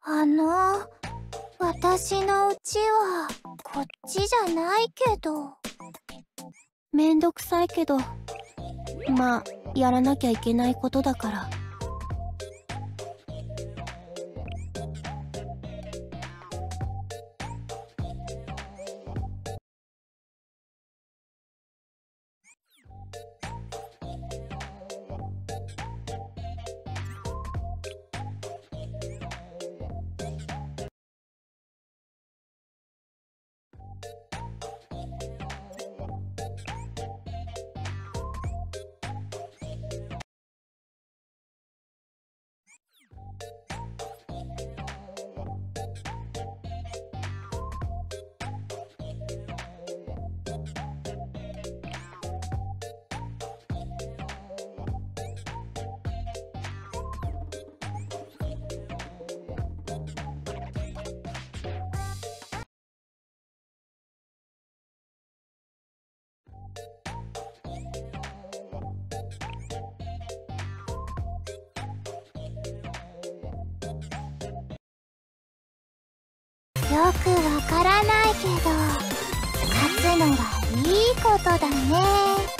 私のうちはこっちじゃないけど。 めんどくさいけど、まあやらなきゃいけないことだから。 よくわからないけど、勝つのがいいことだね。